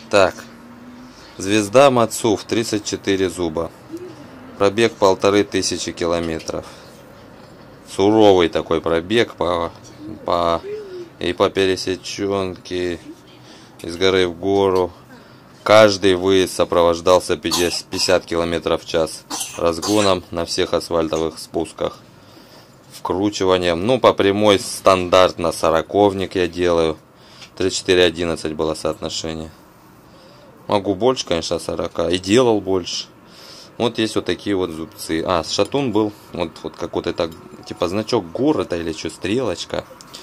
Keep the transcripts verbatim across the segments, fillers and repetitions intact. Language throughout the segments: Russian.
Так. Звезда Мацув, тридцать четыре зуба. Пробег полторы тысячи километров. Суровый такой пробег по, по, и по пересеченке из горы в гору. Каждый выезд сопровождался пятьдесят километров в час разгоном на всех асфальтовых спусках. Вкручиванием. Ну, по прямой стандартно сороковник я делаю. тридцать четыре одиннадцать было соотношение. Могу больше, конечно, сорока. И делал больше. Вот есть вот такие вот зубцы. А, шатун был. Вот, вот какой-то так, типа значок города или что, стрелочка.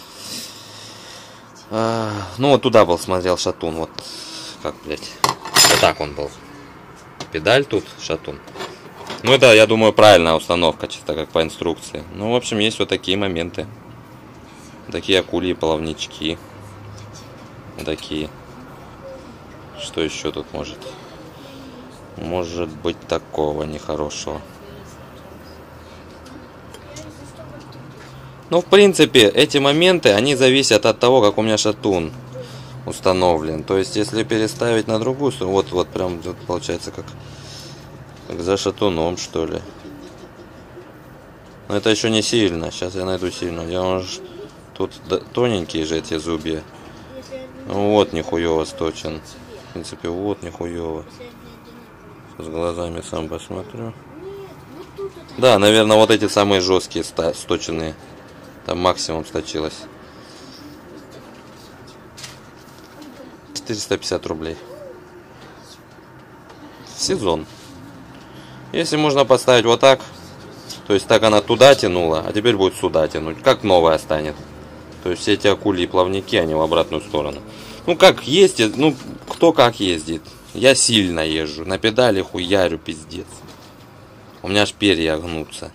А, ну, вот туда был, смотрел шатун. Вот как, блядь. Вот так он был. Педаль тут, шатун. Ну, это, я думаю, правильная установка, чисто как по инструкции. Ну, в общем, есть вот такие моменты. Такие акульи плавнички. Вот такие. Что еще тут может? Может быть такого нехорошего. Ну, в принципе, эти моменты, они зависят от того, как у меня шатун установлен. То есть, если переставить на другую сторону, вот, вот прям вот получается как, как за шатуном, что ли. Но это еще не сильно. Сейчас я найду сильно. Я уже... Тут тоненькие же эти зубья. Ну, вот нихуево сточен. В принципе, вот нихуево. С глазами сам посмотрю. Да, наверное, вот эти самые жесткие сточенные. Там максимум сточилось. четыреста пятьдесят рублей. Сезон. Если можно поставить вот так, то есть так она туда тянула, а теперь будет сюда тянуть. Как новая станет. То есть все эти акульи и плавники, они в обратную сторону. Ну как ездит, ну кто как ездит. Я сильно езжу, на педали хуярю, пиздец. У меня аж перья гнутся.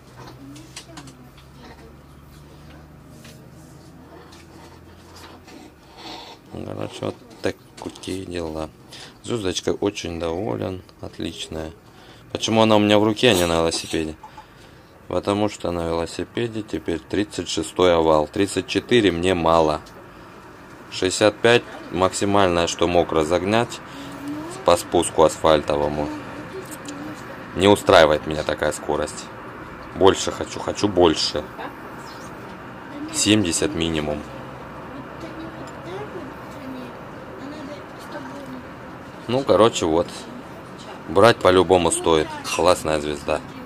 Короче, вот такие дела. Звездочка очень доволен, отличная. Почему она у меня в руке, а не на велосипеде? Потому что на велосипеде теперь тридцать шестой овал. тридцать четыре мне мало. шестьдесят пять максимальное, что мог разогнать по спуску асфальтовому. Не устраивает меня такая скорость. Больше хочу, хочу больше. семьдесят минимум. Ну, короче, вот. Брать по-любому стоит. Классная звезда.